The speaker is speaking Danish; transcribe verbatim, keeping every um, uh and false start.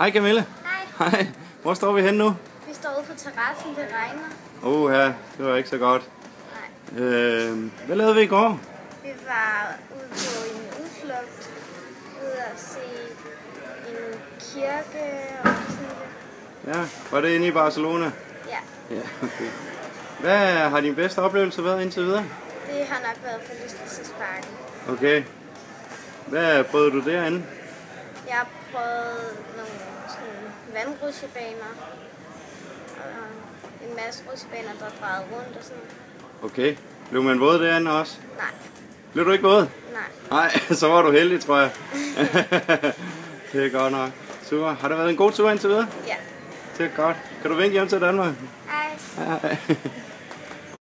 Hej Camille. Hej. Hej. Hvor står vi hen nu? Vi står ude på terrassen, det regner. Åh ja, det var ikke så godt. Nej. Øh, hvad lavede vi i går? Vi var ude på en udflugt, ude at se en kirke og sådan noget. Ja, var det inde i Barcelona? Ja, Ja, okay. Hvad har din bedste oplevelse været indtil videre? det har nok været forlystelsesparken. Okay. Hvad prøvede du derinde? Jeg har prøvet nogle sådan vandrutsjebaner og en masse rutsjebaner, der drejede rundt og sådan. Okay. Blev man våd derinde også? Nej, Blev du ikke våd? nej. Nej, så var du heldig, tror jeg. Det er godt nok. Super. Har det været en god tur indtil videre? Ja. Det er godt. Kan du vinke hjem til Danmark? Hej. Hej.